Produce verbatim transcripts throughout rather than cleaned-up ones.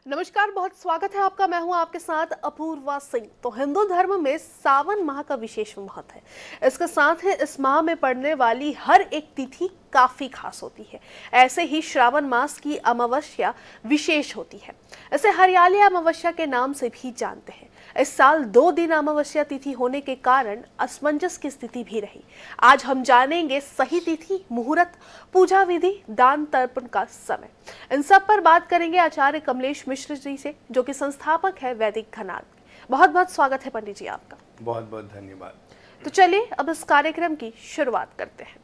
नमस्कार, बहुत स्वागत है आपका। मैं हूं आपके साथ अपूर्वा सिंह। तो हिंदू धर्म में सावन माह का विशेष महत्व है। इसके साथ ही इस माह में पड़ने वाली हर एक तिथि काफी खास होती है। ऐसे ही श्रावण मास की अमावस्या विशेष होती है। इसे हरियाली अमावस्या के नाम से भी जानते हैं। इस साल दो दिन अमावस्या तिथि होने के कारण असमंजस की स्थिति भी रही। आज हम जानेंगे सही तिथि, मुहूर्त, पूजा विधि, दान तर्पण का समय। इन सब पर बात करेंगे आचार्य कमलेश मिश्र जी से, जो कि संस्थापक है वैदिक घनाद। बहुत बहुत स्वागत है पंडित जी आपका। बहुत बहुत धन्यवाद। तो चलिए अब इस कार्यक्रम की शुरुआत करते हैं।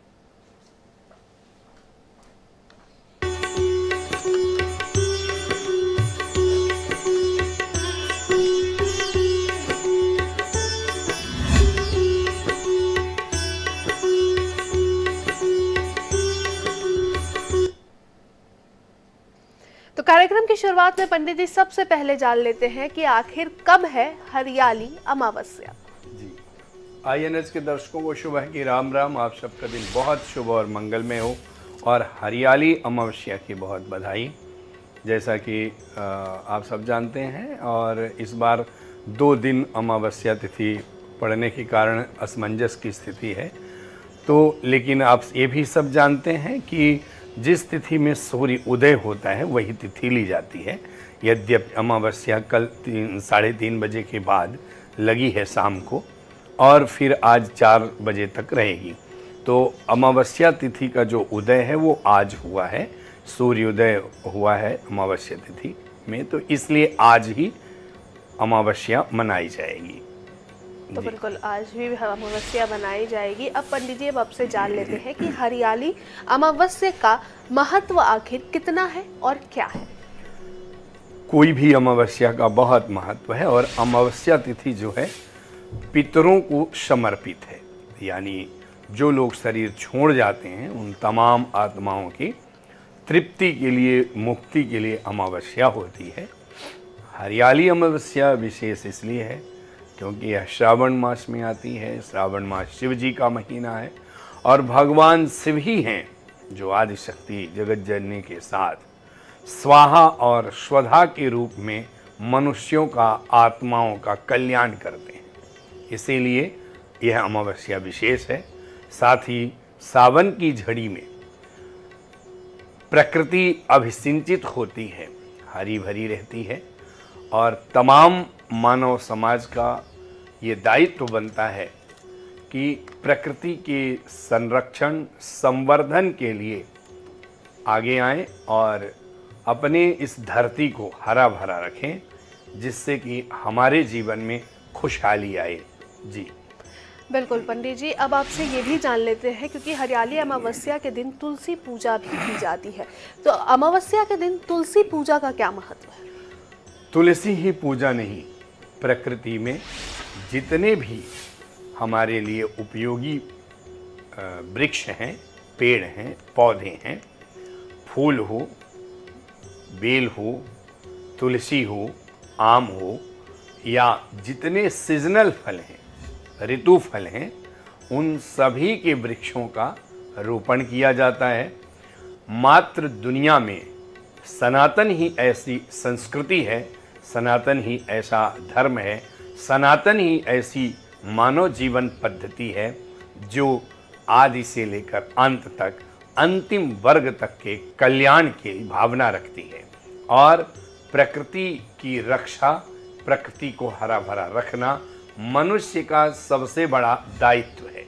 तो कार्यक्रम की शुरुआत में पंडित जी सबसे पहले जान लेते हैं कि आखिर कब है हरियाली अमावस्या। जी, आई एन एच के दर्शकों को शुभ है कि राम राम। आप सबका दिन बहुत शुभ और मंगलमय हो और हरियाली अमावस्या की बहुत बधाई। जैसा कि आप सब जानते हैं, और इस बार दो दिन अमावस्या तिथि पड़ने के कारण असमंजस की स्थिति है। तो लेकिन आप ये भी सब जानते हैं कि जिस तिथि में सूर्य उदय होता है वही तिथि ली जाती है। यद्यपि अमावस्या कल तीन साढ़े तीन बजे के बाद लगी है शाम को, और फिर आज चार बजे तक रहेगी। तो अमावस्या तिथि का जो उदय है वो आज हुआ है, सूर्योदय हुआ है अमावस्या तिथि में, तो इसलिए आज ही अमावस्या मनाई जाएगी। तो बिल्कुल आज भी अमावस्या बनाई जाएगी। अब पंडित जी अब आपसे जान लेते हैं कि हरियाली अमावस्या का महत्व आखिर कितना है और क्या है। कोई भी अमावस्या का बहुत महत्व है, और अमावस्या तिथि जो है पितरों को समर्पित है। यानी जो लोग शरीर छोड़ जाते हैं उन तमाम आत्माओं की तृप्ति के लिए, मुक्ति के लिए अमावस्या होती है। हरियाली अमावस्या विशेष इसलिए है क्योंकि यह श्रावण मास में आती है। श्रावण मास शिव जी का महीना है, और भगवान शिव ही हैं जो आदिशक्ति जगत जननी के साथ स्वाहा और स्वधा के रूप में मनुष्यों का, आत्माओं का कल्याण करते हैं। इसीलिए यह अमावस्या विशेष है। साथ ही सावन की झड़ी में प्रकृति अभिसिंचित होती है, हरी भरी रहती है, और तमाम मानव समाज का ये दायित्व बनता है कि प्रकृति के संरक्षण, संवर्धन के लिए आगे आएं और अपने इस धरती को हरा भरा रखें, जिससे कि हमारे जीवन में खुशहाली आए। जी बिल्कुल पंडित जी, अब आपसे ये भी जान लेते हैं, क्योंकि हरियाली अमावस्या के दिन तुलसी पूजा भी की जाती है। तो अमावस्या के दिन तुलसी पूजा का क्या महत्व है? तुलसी ही पूजा नहीं, प्रकृति में जितने भी हमारे लिए उपयोगी वृक्ष हैं, पेड़ हैं, पौधे हैं, फूल हो, बेल हो, तुलसी हो, आम हो, या जितने सीजनल फल हैं, ऋतु फल हैं, उन सभी के वृक्षों का रोपण किया जाता है। मात्र दुनिया में सनातन ही ऐसी संस्कृति है, सनातन ही ऐसा धर्म है, सनातन ही ऐसी मानव जीवन पद्धति है जो आदि से लेकर अंत तक, अंतिम वर्ग तक के कल्याण की भावना रखती है। और प्रकृति की रक्षा, प्रकृति को हरा भरा रखना मनुष्य का सबसे बड़ा दायित्व है।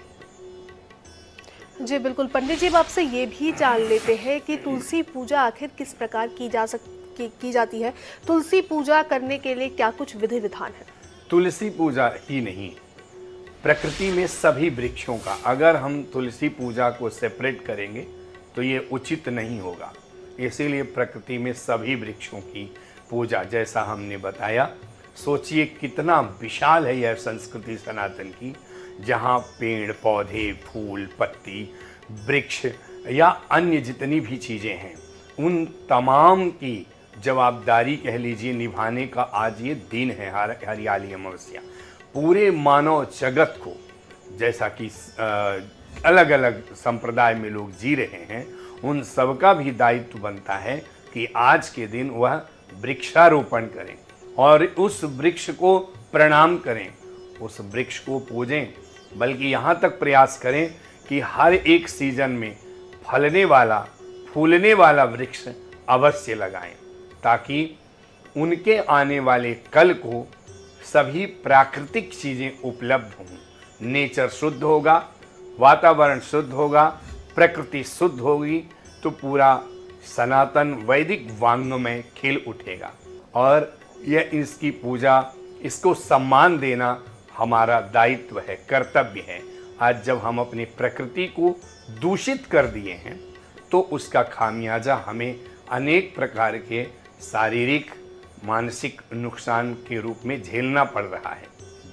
जी बिल्कुल पंडित जी, अब आपसे ये भी जान लेते हैं कि तुलसी पूजा आखिर किस प्रकार की जा सक की, की जाती है। तुलसी पूजा करने के लिए क्या कुछ विधि विधान है? तुलसी पूजा ही नहीं, प्रकृति में सभी वृक्षों का, अगर हम तुलसी पूजा को सेपरेट करेंगे तो ये उचित नहीं होगा। इसीलिए प्रकृति में सभी वृक्षों की पूजा, जैसा हमने बताया। सोचिए कितना विशाल है यह संस्कृति सनातन की, जहाँ पेड़, पौधे, फूल, पत्ती, वृक्ष या अन्य जितनी भी चीज़ें हैं, उन तमाम की जवाबदारी कह लीजिए निभाने का आज ये दिन है हरियाली अमावस्या। पूरे मानव जगत को, जैसा कि अलग अलग संप्रदाय में लोग जी रहे हैं, उन सबका भी दायित्व बनता है कि आज के दिन वह वृक्षारोपण करें और उस वृक्ष को प्रणाम करें, उस वृक्ष को पूजें, बल्कि यहाँ तक प्रयास करें कि हर एक सीजन में फलने वाला फूलने वाला वृक्ष अवश्य लगाएं, ताकि उनके आने वाले कल को सभी प्राकृतिक चीज़ें उपलब्ध हों। नेचर शुद्ध होगा, वातावरण शुद्ध होगा, प्रकृति शुद्ध होगी, तो पूरा सनातन वैदिक वांग्मय खिल उठेगा। और यह इसकी पूजा, इसको सम्मान देना हमारा दायित्व है, कर्तव्य है। आज जब हम अपनी प्रकृति को दूषित कर दिए हैं तो उसका खामियाजा हमें अनेक प्रकार के शारीरिक मानसिक नुकसान के रूप में झेलना पड़ रहा है।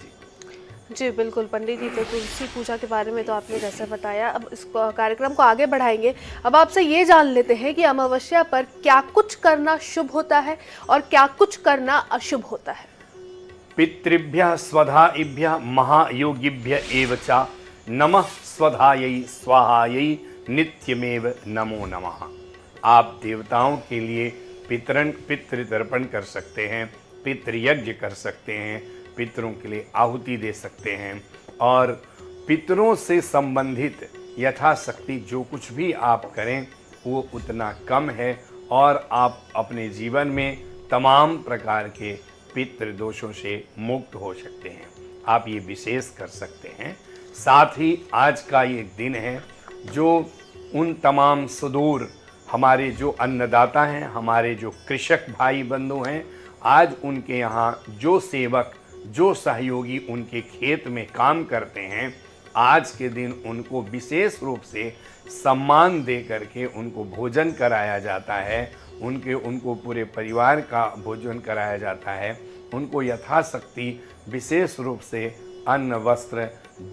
जी जी बिल्कुल पंडित जी, तो तुलसी पूजा के बारे में तो आपने जैसे बताया, अब इस कार्यक्रम को आगे बढ़ाएंगे। अब आपसे ये जान लेते हैं कि अमावस्या पर क्या कुछ करना शुभ होता है और क्या कुछ करना अशुभ होता है। पितृभ्यः स्वधाइभ्यः महायोगिभ्य एव च नमः स्वधायै स्वाहायै नित्यमेव नमो नमः। आप देवताओं के लिए पितरन पितृ तर्पण कर सकते हैं, पितृयज्ञ कर सकते हैं, पितरों के लिए आहुति दे सकते हैं, और पितरों से संबंधित यथाशक्ति जो कुछ भी आप करें वो उतना कम है, और आप अपने जीवन में तमाम प्रकार के पितृ दोषों से मुक्त हो सकते हैं। आप ये विशेष कर सकते हैं। साथ ही आज का ये दिन है जो उन तमाम सुदूर हमारे जो अन्नदाता हैं, हमारे जो कृषक भाई बंधु हैं, आज उनके यहाँ जो सेवक, जो सहयोगी उनके खेत में काम करते हैं, आज के दिन उनको विशेष रूप से सम्मान दे करके उनको भोजन कराया जाता है, उनके उनको पूरे परिवार का भोजन कराया जाता है, उनको यथाशक्ति विशेष रूप से अन्न वस्त्र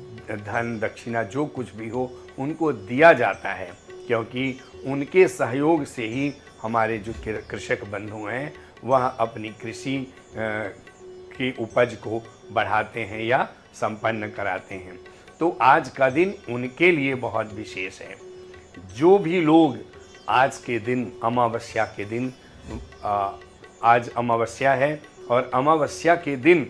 धन दक्षिणा जो कुछ भी हो उनको दिया जाता है, क्योंकि उनके सहयोग से ही हमारे जो कृषक बंधु हैं वह अपनी कृषि की उपज को बढ़ाते हैं या संपन्न कराते हैं। तो आज का दिन उनके लिए बहुत विशेष है। जो भी लोग आज के दिन अमावस्या के दिन आ, आज अमावस्या है और अमावस्या के दिन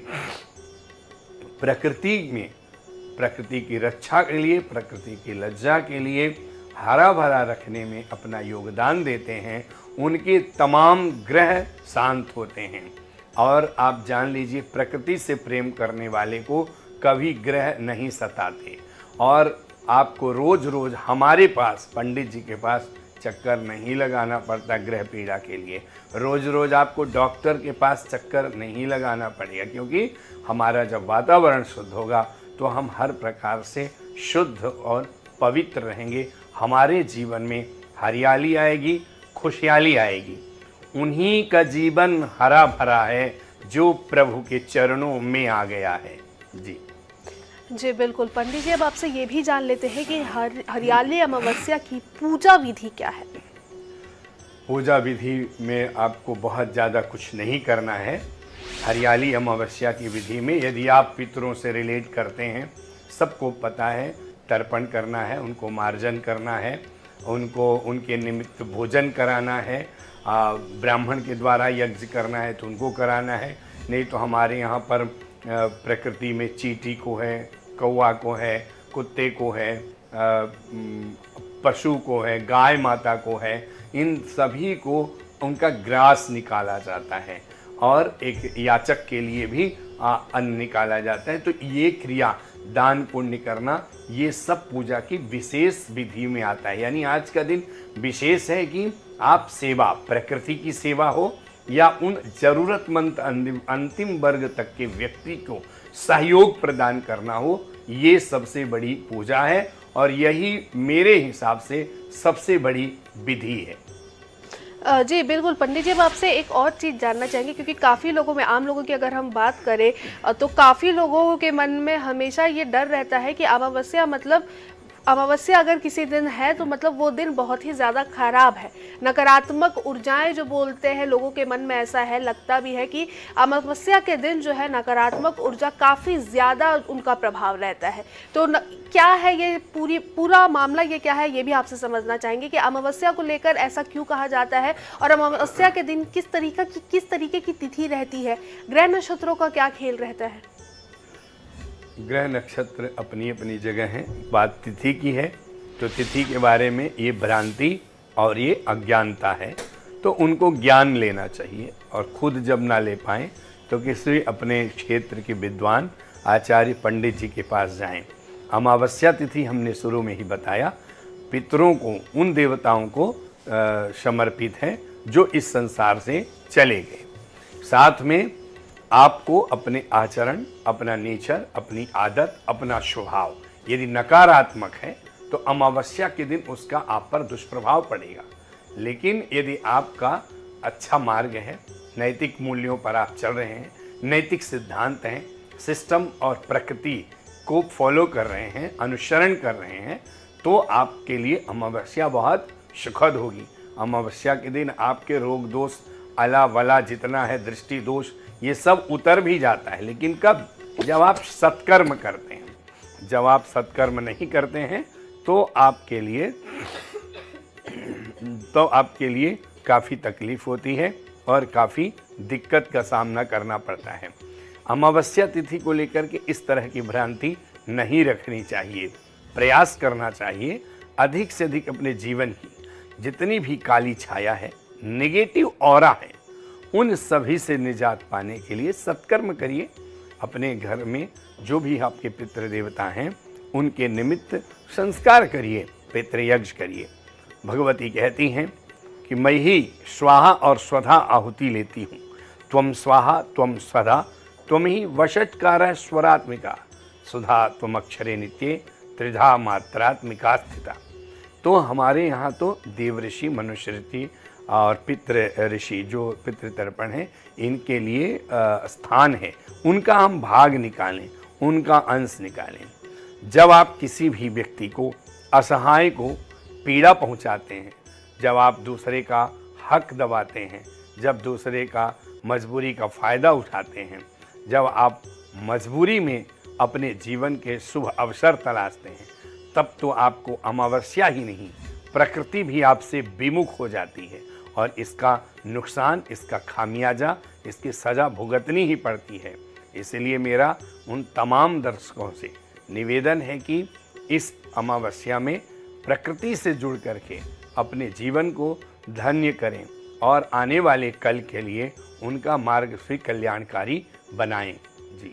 प्रकृति में प्रकृति की रक्षा के लिए, प्रकृति की लज्जा के लिए हरा भरा रखने में अपना योगदान देते हैं, उनके तमाम ग्रह शांत होते हैं। और आप जान लीजिए, प्रकृति से प्रेम करने वाले को कभी ग्रह नहीं सताते, और आपको रोज रोज हमारे पास पंडित जी के पास चक्कर नहीं लगाना पड़ता ग्रह पीड़ा के लिए। रोज रोज आपको डॉक्टर के पास चक्कर नहीं लगाना पड़ेगा, क्योंकि हमारा जब वातावरण शुद्ध होगा तो हम हर प्रकार से शुद्ध और पवित्र रहेंगे। हमारे जीवन में हरियाली आएगी, खुशहाली आएगी। उन्हीं का जीवन हरा भरा है जो प्रभु के चरणों में आ गया है। जी जी बिल्कुल पंडित जी, अब आपसे ये भी जान लेते हैं कि हर हरियाली अमावस्या की पूजा विधि क्या है। पूजा विधि में आपको बहुत ज़्यादा कुछ नहीं करना है। हरियाली अमावस्या की विधि में यदि आप पितरों से रिलेट करते हैं, सबको पता है, तर्पण करना है, उनको मार्जन करना है, उनको उनके निमित्त भोजन कराना है, ब्राह्मण के द्वारा यज्ञ करना है तो उनको कराना है। नहीं तो हमारे यहाँ पर प्रकृति में चींटी को है, कौवा को है, कुत्ते को है, पशु को है, गाय माता को है, इन सभी को उनका ग्रास निकाला जाता है और एक याचक के लिए भी अन्न निकाला जाता है। तो ये क्रिया, दान पुण्य करना, ये सब पूजा की विशेष विधि में आता है। यानी आज का दिन विशेष है कि आप सेवा, प्रकृति की सेवा हो या उन जरूरतमंद अंतिम वर्ग तक के व्यक्ति को सहयोग प्रदान करना हो, ये सबसे बड़ी पूजा है और यही मेरे हिसाब से सबसे बड़ी विधि है। जी बिल्कुल पंडित जी, अब आपसे एक और चीज़ जानना चाहेंगे, क्योंकि काफ़ी लोगों में, आम लोगों की अगर हम बात करें तो काफ़ी लोगों के मन में हमेशा ये डर रहता है कि अमावस्या मतलब अमावस्या अगर किसी दिन है तो मतलब वो दिन बहुत ही ज़्यादा खराब है। नकारात्मक ऊर्जाएं जो बोलते हैं लोगों के मन में, ऐसा है, लगता भी है कि अमावस्या के दिन जो है नकारात्मक ऊर्जा काफ़ी ज़्यादा उनका प्रभाव रहता है। तो न, क्या है ये पूरी पूरा मामला, ये क्या है, ये भी आपसे समझना चाहेंगे कि अमावस्या को लेकर ऐसा क्यों कहा जाता है और अमावस्या के दिन किस तरीका की किस तरीके की तिथि रहती है, ग्रह नक्षत्रों का क्या खेल रहता है? ग्रह नक्षत्र अपनी अपनी जगह हैं। बात तिथि की है तो तिथि के बारे में ये भ्रांति और ये अज्ञानता है, तो उनको ज्ञान लेना चाहिए और खुद जब ना ले पाएँ तो किसी अपने क्षेत्र के विद्वान आचार्य पंडित जी के पास जाएं। अमावस्या तिथि हमने शुरू में ही बताया पितरों को, उन देवताओं को समर्पित है जो इस संसार से चले गए। साथ में आपको अपने आचरण, अपना नेचर, अपनी आदत, अपना स्वभाव यदि नकारात्मक है तो अमावस्या के दिन उसका आप पर दुष्प्रभाव पड़ेगा। लेकिन यदि आपका अच्छा मार्ग है, नैतिक मूल्यों पर आप चल रहे हैं, नैतिक सिद्धांत हैं, सिस्टम और प्रकृति को फॉलो कर रहे हैं, अनुसरण कर रहे हैं, तो आपके लिए अमावस्या बहुत सुखद होगी। अमावस्या के दिन आपके रोग दोष, अला वला जितना है, दृष्टि दोष, ये सब उतर भी जाता है। लेकिन कब? जब आप सत्कर्म करते हैं। जब आप सत्कर्म नहीं करते हैं तो आपके लिए तो आपके लिए काफ़ी तकलीफ होती है और काफ़ी दिक्कत का सामना करना पड़ता है। अमावस्या तिथि को लेकर के इस तरह की भ्रांति नहीं रखनी चाहिए। प्रयास करना चाहिए अधिक से अधिक अपने जीवन की जितनी भी काली छाया है, नेगेटिव ऑरा है, उन सभी से निजात पाने के लिए सत्कर्म करिए। अपने घर में जो भी आपके पितृ देवता हैं उनके निमित्त संस्कार करिए, पितृयज्ञ करिए। भगवती कहती हैं कि मैं ही स्वाहा और स्वधा आहुति लेती हूँ। त्वम स्वाहा त्वम स्वधा त्वम ही वषट्कार स्वरात्मिका सुधा त्वम अक्षरे नित्ये त्रिधा मात्रात्मिका स्थिता। तो हमारे यहाँ तो देव ऋषि, मनुष्य ऋषि और पितृ ऋषि जो पितृ तर्पण है, इनके लिए स्थान है, उनका हम भाग निकालें, उनका अंश निकालें। जब आप किसी भी व्यक्ति को, असहाय को पीड़ा पहुंचाते हैं, जब आप दूसरे का हक दबाते हैं, जब दूसरे का मजबूरी का फ़ायदा उठाते हैं, जब आप मजबूरी में अपने जीवन के शुभ अवसर तलाशते हैं, तब तो आपको अमावस्या ही नहीं, प्रकृति भी आपसे विमुख हो जाती है और इसका नुकसान, इसका खामियाजा, इसकी सज़ा भुगतनी ही पड़ती है। इसलिए मेरा उन तमाम दर्शकों से निवेदन है कि इस अमावस्या में प्रकृति से जुड़ करके अपने जीवन को धन्य करें और आने वाले कल के लिए उनका मार्ग से कल्याणकारी बनाएं। जी।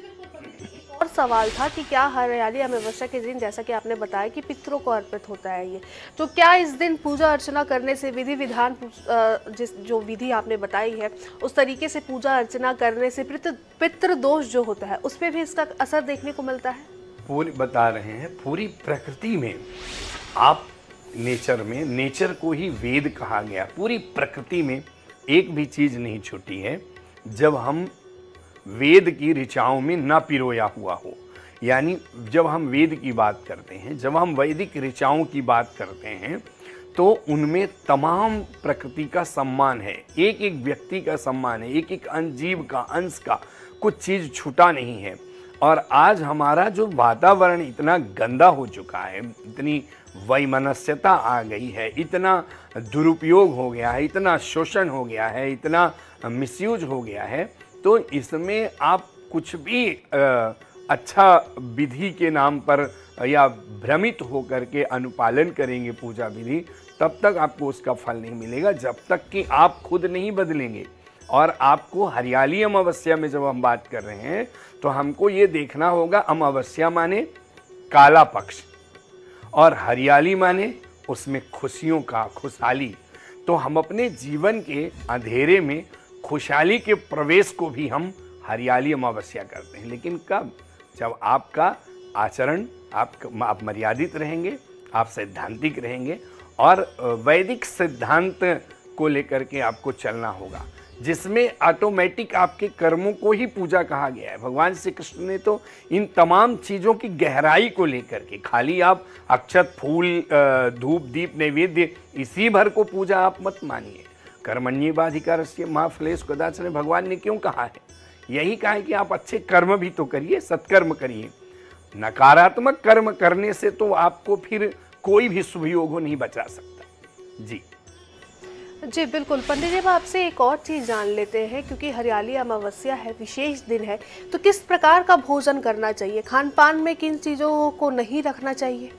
और सवाल था कि क्या हरियाली अमावस्या के दिन, जैसा कि आपने बताया कि पितरों को अर्पित होता है ये, तो क्या इस दिन पूजा अर्चना करने से, विधि विधान जिस जो विधि आपने बताई है उस तरीके से पूजा अर्चना करने से पितृ पितृ दोष जो होता है उस पर भी इसका असर देखने को मिलता है? पूरी बता रहे हैं, पूरी प्रकृति में आप नेचर में, नेचर को ही वेद कहा गया, पूरी प्रकृति में एक भी चीज़ नहीं छूटी है जब हम वेद की ऋचाओं में न पिरोया हुआ हो। यानी जब हम वेद की बात करते हैं, जब हम वैदिक ऋचाओं की बात करते हैं, तो उनमें तमाम प्रकृति का सम्मान है, एक एक व्यक्ति का सम्मान है, एक एक जीव का, अंश का कुछ चीज़ छूटा नहीं है। और आज हमारा जो वातावरण इतना गंदा हो चुका है, इतनी वैमनस्यता आ गई है, इतना दुरुपयोग हो गया है, इतना शोषण हो गया है, इतना मिसयूज हो गया है, तो इसमें आप कुछ भी आ, अच्छा विधि के नाम पर या भ्रमित होकर के अनुपालन करेंगे पूजा विधि, तब तक आपको उसका फल नहीं मिलेगा जब तक कि आप खुद नहीं बदलेंगे। और आपको हरियाली अमावस्या में जब हम बात कर रहे हैं तो हमको ये देखना होगा, अमावस्या माने काला पक्ष और हरियाली माने उसमें खुशियों का, खुशहाली। तो हम अपने जीवन के अंधेरे में खुशहाली के प्रवेश को भी हम हरियाली अमावस्या करते हैं। लेकिन कब? जब आपका आचरण, आप आप मर्यादित रहेंगे, आप सैद्धांतिक रहेंगे और वैदिक सिद्धांत को लेकर के आपको चलना होगा। जिसमें ऑटोमेटिक आपके कर्मों को ही पूजा कहा गया है। भगवान श्री कृष्ण ने तो इन तमाम चीज़ों की गहराई को लेकर के, खाली आप अक्षत फूल धूप दीप नैवेद्य इसी भर को पूजा आप मत मानिए। कर्मण्येवाधिकारस्य मा फलेषु कदाचन भगवान ने क्यों कहा है? यही कहा है कि आप अच्छे कर्म भी तो करिए, सत्कर्म करिए। नकारात्मक कर्म करने से तो आपको फिर कोई भी शुभ योग नहीं बचा सकता। जी जी बिल्कुल। पंडित जी, अब आपसे एक और चीज़ जान लेते हैं, क्योंकि हरियाली अमावस्या है, विशेष दिन है, तो किस प्रकार का भोजन करना चाहिए? खान पान में किन चीज़ों को नहीं रखना चाहिए?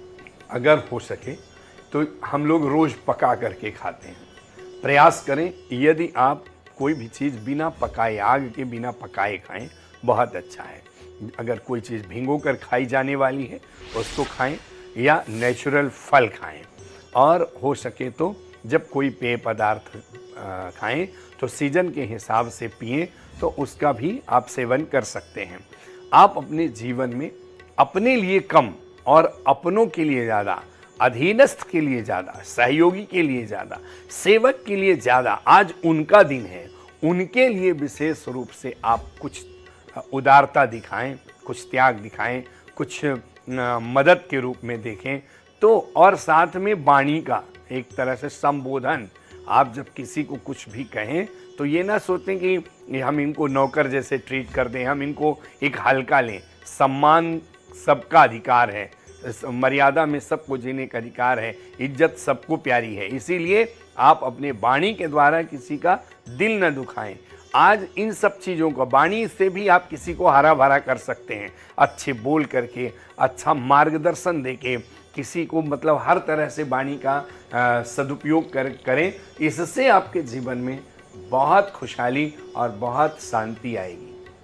अगर हो सके तो हम लोग रोज़ पका करके खाते हैं। प्रयास करें, यदि आप कोई भी चीज़ बिना पकाए, आग के बिना पकाए खाएं, बहुत अच्छा है। अगर कोई चीज़ भिगो कर खाई जाने वाली है उसको खाएं, या नेचुरल फल खाएं। और हो सके तो जब कोई पेय पदार्थ खाएं तो सीजन के हिसाब से पिएं, तो उसका भी आप सेवन कर सकते हैं। आप अपने जीवन में अपने लिए कम और अपनों के लिए ज़्यादा, अधीनस्थ के लिए ज़्यादा, सहयोगी के लिए ज़्यादा, सेवक के लिए ज़्यादा, आज उनका दिन है, उनके लिए विशेष रूप से आप कुछ उदारता दिखाएं, कुछ त्याग दिखाएं, कुछ मदद के रूप में देखें। तो और साथ में वाणी का एक तरह से संबोधन, आप जब किसी को कुछ भी कहें तो ये ना सोचें कि हम इनको नौकर जैसे ट्रीट कर दें, हम इनको एक हल्का लें। सम्मान सबका अधिकार है, मर्यादा में सबको जीने का अधिकार है, इज्जत सबको प्यारी है। इसीलिए आप अपने वाणी के द्वारा किसी का दिल न दुखाएं। आज इन सब चीज़ों को, वाणी से भी आप किसी को हरा भरा कर सकते हैं, अच्छे बोल करके, अच्छा मार्गदर्शन देके किसी को, मतलब हर तरह से वाणी का आ, सदुपयोग कर करें। इससे आपके जीवन में बहुत खुशहाली और बहुत शांति आएगी।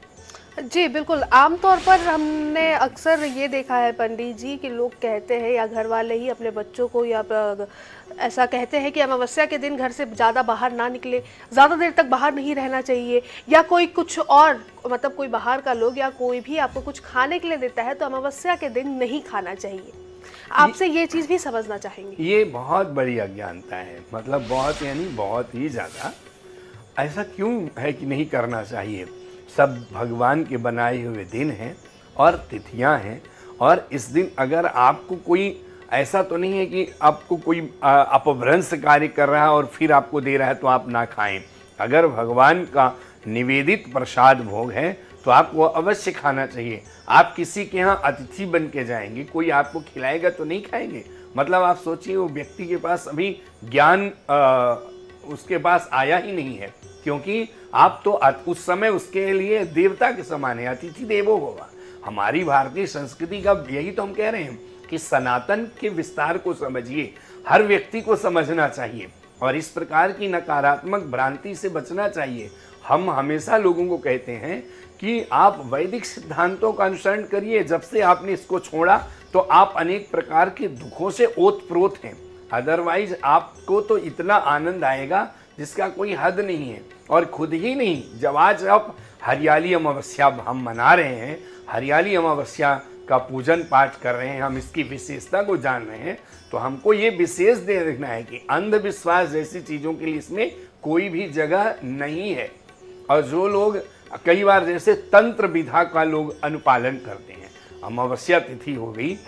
जी बिल्कुल। आमतौर पर हमने अक्सर ये देखा है पंडित जी कि लोग कहते हैं, या घर वाले ही अपने बच्चों को या ऐसा कहते हैं कि अमावस्या के दिन घर से ज़्यादा बाहर ना निकले, ज़्यादा देर तक बाहर नहीं रहना चाहिए, या कोई कुछ और, मतलब कोई बाहर का लोग या कोई भी आपको कुछ खाने के लिए देता है तो अमावस्या के दिन नहीं खाना चाहिए। आपसे ये चीज़ भी समझना चाहेंगे। ये बहुत बड़ी अज्ञानता है, मतलब बहुत यानी बहुत ही ज़्यादा। ऐसा क्यों है कि नहीं करना चाहिए? सब भगवान के बनाए हुए दिन हैं और तिथियां हैं, और इस दिन अगर आपको कोई, ऐसा तो नहीं है कि आपको कोई अपभ्रंश कार्य कर रहा है और फिर आपको दे रहा है तो आप ना खाएं। अगर भगवान का निवेदित प्रसाद भोग है तो आपको अवश्य खाना चाहिए। आप किसी के यहाँ अतिथि बन के जाएंगे, कोई आपको खिलाएगा तो नहीं खाएंगे। मतलब आप सोचिए, वो व्यक्ति के पास अभी ज्ञान आ, उसके पास आया ही नहीं है, क्योंकि आप तो उस समय उसके लिए देवता के समान है, अतिथि देवो भव। हमारी भारतीय संस्कृति का यही तो हम कह रहे हैं कि सनातन के विस्तार को समझिए, हर व्यक्ति को समझना चाहिए और इस प्रकार की नकारात्मक भ्रांति से बचना चाहिए। हम हमेशा लोगों को कहते हैं कि आप वैदिक सिद्धांतों का अनुसरण करिए। जब से आपने इसको छोड़ा तो आप अनेक प्रकार के दुखों से ओतप्रोत हैं। अदरवाइज आपको तो इतना आनंद आएगा जिसका कोई हद नहीं है। और खुद ही नहीं, जब आज आप हरियाली अमावस्या हम मना रहे हैं, हरियाली अमावस्या का पूजन पाठ कर रहे हैं, हम इसकी विशेषता को जान रहे हैं, तो हमको ये विशेष दे देखना है कि अंधविश्वास जैसी चीज़ों के लिए इसमें कोई भी जगह नहीं है। और जो लोग कई बार जैसे तंत्र विधा का लोग अनुपालन करते हैं, अमावस्या तिथि हो गई,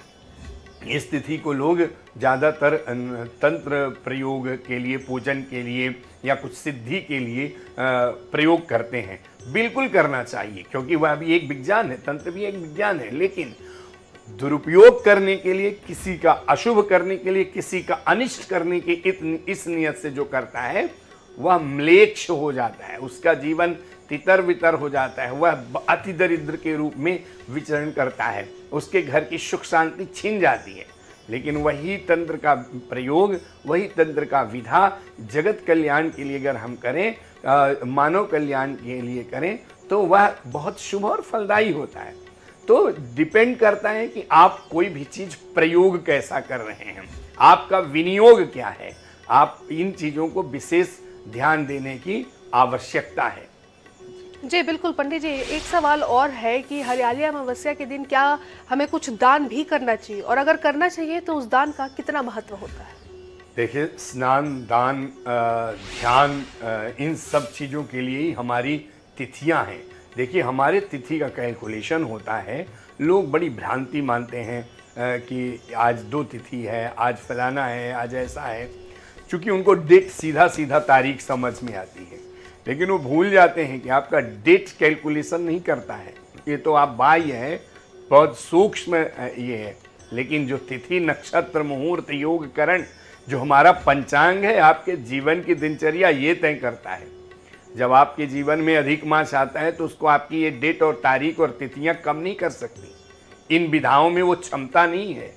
इस तिथि को लोग ज़्यादातर तंत्र प्रयोग के लिए, पूजन के लिए या कुछ सिद्धि के लिए प्रयोग करते हैं। बिल्कुल करना चाहिए, क्योंकि वह भी एक विज्ञान है, तंत्र भी एक विज्ञान है। लेकिन दुरुपयोग करने के लिए, किसी का अशुभ करने के लिए, किसी का अनिष्ट करने के इस नियत से जो करता है वह म्लेच्छ हो जाता है, उसका जीवन तितर वितर हो जाता है, वह अति दरिद्र के रूप में विचरण करता है, उसके घर की सुख शांति छीन जाती है। लेकिन वही तंत्र का प्रयोग, वही तंत्र का विधा जगत कल्याण के लिए अगर हम करें, आ, मानव कल्याण के लिए करें, तो वह बहुत शुभ और फलदायी होता है। तो डिपेंड करता है कि आप कोई भी चीज़ प्रयोग कैसा कर रहे हैं, आपका विनियोग क्या है। आप इन चीज़ों को विशेष ध्यान देने की आवश्यकता है। जी बिल्कुल पंडित जी, एक सवाल और है कि हरियाली अमावस्या के दिन क्या हमें कुछ दान भी करना चाहिए, और अगर करना चाहिए तो उस दान का कितना महत्व होता है? देखिए, स्नान, दान, अ, ध्यान, अ, इन सब चीज़ों के लिए ही हमारी तिथियां हैं। देखिए, हमारे तिथि का कैलकुलेशन होता है, लोग बड़ी भ्रांति मानते हैं अ, कि आज दो तिथि है, आज फलाना है, आज ऐसा है, क्योंकि उनको डेट सीधा सीधा तारीख समझ में आती है, लेकिन वो भूल जाते हैं कि आपका डेट कैलकुलेशन नहीं करता है। ये तो आप बाह्य है, बहुत सूक्ष्म ये है, लेकिन जो तिथि, नक्षत्र, मुहूर्त, योग, करण, जो हमारा पंचांग है, आपके जीवन की दिनचर्या ये तय करता है। जब आपके जीवन में अधिक मास आता है तो उसको आपकी ये डेट और तारीख और तिथियां कम नहीं कर सकती। इन विधाओं में वो क्षमता नहीं है।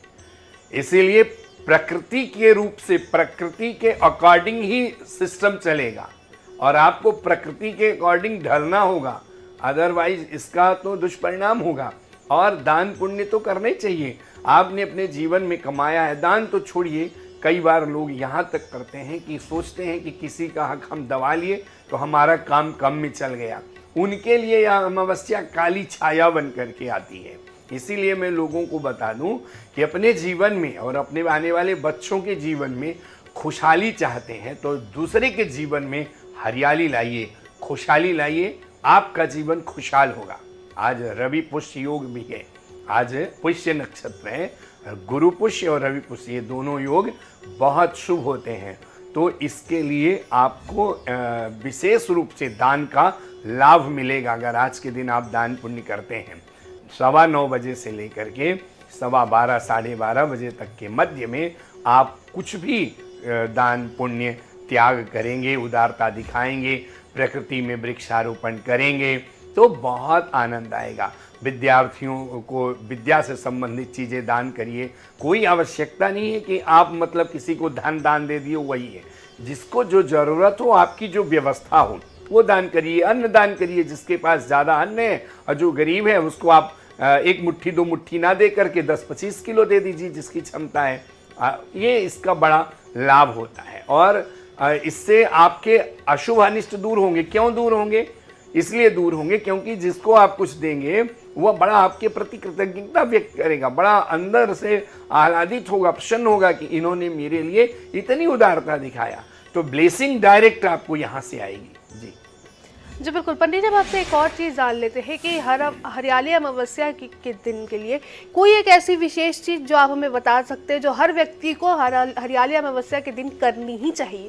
इसीलिए प्रकृति के रूप से, प्रकृति के अकॉर्डिंग ही सिस्टम चलेगा और आपको प्रकृति के अकॉर्डिंग ढलना होगा, अदरवाइज इसका तो दुष्परिणाम होगा। और दान पुण्य तो करना ही चाहिए। आपने अपने जीवन में कमाया है, दान तो छोड़िए, कई बार लोग यहाँ तक करते हैं कि सोचते हैं कि किसी का हक हम दबा लिए तो हमारा काम कम में चल गया। उनके लिए यह अमावस्या काली छाया बन करके आती है। इसीलिए मैं लोगों को बता दूं कि अपने जीवन में और अपने आने वाले बच्चों के जीवन में खुशहाली चाहते हैं तो दूसरे के जीवन में हरियाली लाइए, खुशहाली लाइए, आपका जीवन खुशहाल होगा। आज रवि पुष्य योग भी है, आज पुष्य नक्षत्र है, गुरु पुष्य और रवि पुष्य, ये दोनों योग बहुत शुभ होते हैं। तो इसके लिए आपको विशेष रूप से दान का लाभ मिलेगा अगर आज के दिन आप दान पुण्य करते हैं। सवा नौ बजे से लेकर के सवा बारह साढ़े बारह बजे तक के मध्य में आप कुछ भी दान पुण्य त्याग करेंगे, उदारता दिखाएंगे, प्रकृति में वृक्षारोपण करेंगे तो बहुत आनंद आएगा। विद्यार्थियों को विद्या से संबंधित चीज़ें दान करिए। कोई आवश्यकता नहीं है कि आप मतलब किसी को धन दान दे दिए, वही है। जिसको जो ज़रूरत हो, आपकी जो व्यवस्था हो, वो दान करिए। अन्न दान करिए, जिसके पास ज़्यादा अन्न है और जो गरीब है उसको आप एक मुट्ठी दो मुट्ठी ना दे करके दस पच्चीस किलो दे दीजिए, जिसकी क्षमता है। ये इसका बड़ा लाभ होता है और इससे आपके अशुभ अनिष्ट दूर होंगे। क्यों दूर होंगे? इसलिए दूर होंगे क्योंकि जिसको आप कुछ देंगे वह बड़ा आपके प्रति कृतज्ञता व्यक्त करेगा, बड़ा अंदर से आह्लादित होगा, प्रसन्न होगा कि इन्होंने मेरे लिए इतनी उदारता दिखाया। तो ब्लेसिंग डायरेक्ट आपको यहाँ से आएगी। जी जी बिल्कुल। पंडित जी, अब आपसे एक और चीज़ जान लेते हैं कि हर हरियाली अमावस्या के दिन के लिए कोई एक ऐसी विशेष चीज़ जो आप हमें बता सकते हैं जो हर व्यक्ति को हर हरियाली अमावस्या के दिन करनी ही चाहिए?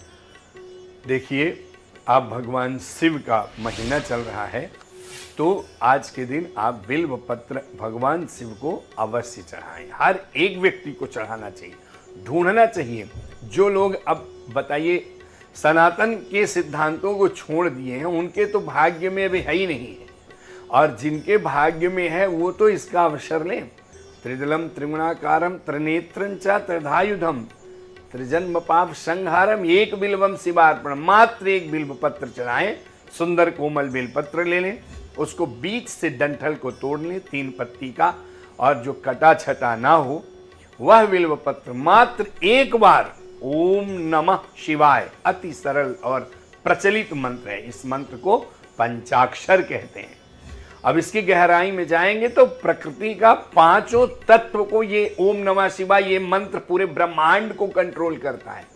देखिए, आप भगवान शिव का महीना चल रहा है तो आज के दिन आप बिल्व पत्र भगवान शिव को अवश्य चढ़ाएं। हर एक व्यक्ति को चढ़ाना चाहिए, ढूंढना चाहिए। जो लोग अब बताइए सनातन के सिद्धांतों को छोड़ दिए हैं, उनके तो भाग्य में अभी है ही नहीं है, और जिनके भाग्य में है वो तो इसका अवसर लें। त्रिदलम त्रिगुणाकारम त्रिनेत्रं च त्रिधायुधम त्रिजन्म पाप संहारम एक बिल्वम शिवार्पण। मात्र एक बिल्व पत्र चढ़ाएं, सुंदर कोमल बिल्व पत्र ले लें, उसको बीच से डंठल को तोड़ लें तीन पत्ती का, और जो कटा छटा ना हो वह बिल्व पत्र मात्र एक बार ओम नमः शिवाय, अति सरल और प्रचलित मंत्र है। इस मंत्र को पंचाक्षर कहते हैं। अब इसकी गहराई में जाएंगे तो प्रकृति का पांचों तत्व को ये ओम नमः शिवाय ये मंत्र पूरे ब्रह्मांड को कंट्रोल करता है।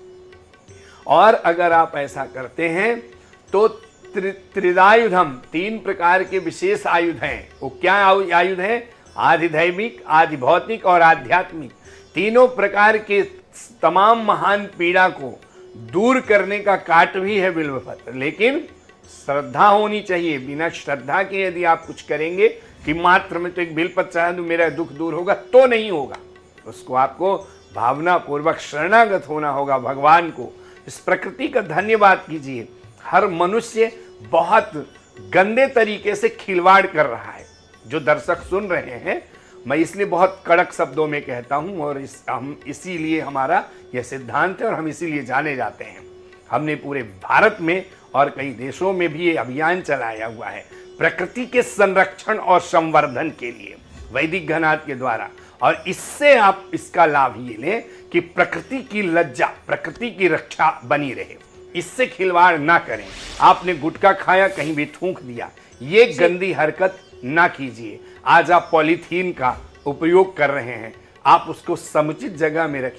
और अगर आप ऐसा करते हैं तो त्रि, त्रिदायुधम, तीन प्रकार के विशेष आयुध हैं। वो क्या आयुध हैं? आधिदैविक, आधि भौतिक और आध्यात्मिक। तीनों प्रकार के तमाम महान पीड़ा को दूर करने का काट भी है बिल्व पत्र, लेकिन श्रद्धा होनी चाहिए। बिना श्रद्धा के यदि आप कुछ करेंगे कि मात्र में तो एक बिल्वपत्र चढ़ा दूं मेरा दुख दूर होगा, तो नहीं होगा। उसको आपको भावना पूर्वक शरणागत होना होगा भगवान को। इस प्रकृति का धन्यवाद कीजिए। हर मनुष्य बहुत गंदे तरीके से खिलवाड़ कर रहा है। जो दर्शक सुन रहे हैं, मैं इसलिए बहुत कड़क शब्दों में कहता हूं, और इस हम इसीलिए हमारा यह सिद्धांत है और हम इसीलिए जाने जाते हैं। हमने पूरे भारत में और कई देशों में भी ये अभियान चलाया हुआ है प्रकृति के संरक्षण और संवर्धन के लिए वैदिक घनाथ के द्वारा। और इससे आप इसका लाभ ये लें कि प्रकृति की लज्जा, प्रकृति की रक्षा बनी रहे। इससे खिलवाड़ ना करें। आपने गुटखा खाया, कहीं भी थूक दिया, ये गंदी हरकत ना कीजिए। आज आप पॉलीथीन का उपयोग कर रहे हैं, आप उसको समुचित जगह में रखिए।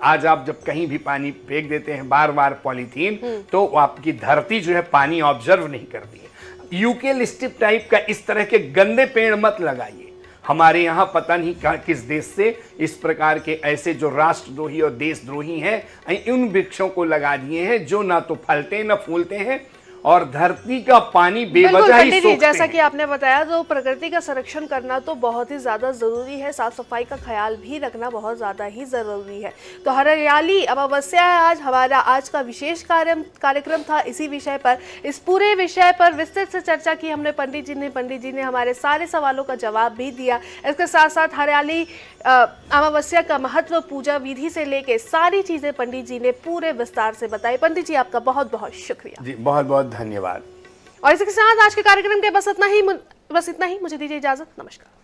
आज आप जब कहीं भी पानी फेंक देते हैं बार बार पॉलीथीन, तो आपकी धरती जो है पानी ऑब्जर्व नहीं करती है। यूकेलिप्टस टाइप का इस तरह के गंदे पेड़ मत लगाइए। हमारे यहाँ पता नहीं किस देश से इस प्रकार के ऐसे जो राष्ट्रद्रोही और देशद्रोही हैं, उन वृक्षों को लगा दिए हैं जो ना तो फलते न फूलते हैं और धरती का पानी बेवजह ही सोखते हैं। जैसा कि आपने बताया, तो प्रकृति का संरक्षण करना तो बहुत ही ज्यादा जरूरी है, साफ सफाई का ख्याल भी रखना बहुत ज्यादा ही जरूरी है। तो हरियाली अमावस्या है आज हमारा आज का विशेष कार्य कार्यक्रम था इसी विषय पर। इस पूरे विषय पर विस्तृत से चर्चा की हमने पंडित जी ने पंडित जी ने हमारे सारे सवालों का जवाब भी दिया। इसके साथ साथ हरियाली अमावस्या का महत्व, पूजा विधि से लेके सारी चीजें पंडित जी ने पूरे विस्तार से बताई। पंडित जी आपका बहुत बहुत शुक्रिया जी, बहुत बहुत धन्यवाद। और इसके साथ आज के कार्यक्रम के बस इतना ही बस इतना ही मुझे दीजिए इजाजत। नमस्कार।